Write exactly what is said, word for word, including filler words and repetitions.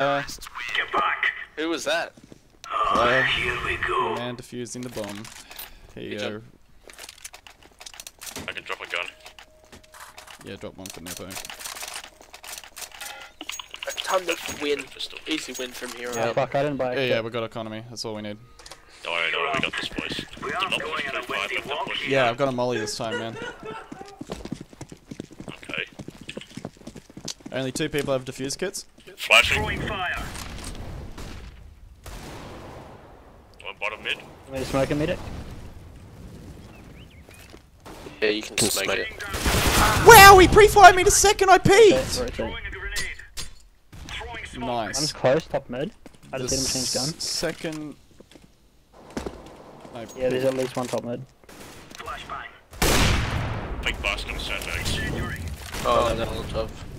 Uh, Get back. Who was that? Oh, here we go. man defusing the bomb. Here you go. I can drop a gun. Yeah, drop one for Nepo. A ton of win. Pistol. Easy win from here Yeah, on. fuck, I didn't buy Yeah, it. yeah, we got economy. That's all we need. Don't worry, don't worry, we got this, boys. We Do are not going push on a too far, windy but don't walk push. here. Yeah, I've got a molly this time, man. Okay. Only two people have defuse kits. Flashing. Throwing fire. One bottom mid. Want me to smoke a minute? Yeah, you can smoke it. Wow, he pre-fired me the second I Okay, peeked! rotate. Throwing a grenade. Throwing smoke. Nice. One's close, top mid. I The just hit him change gun. s- second... No, Yeah, there's at least one top mid. Flashbang. Big blast on sandbags. Oh, no, top.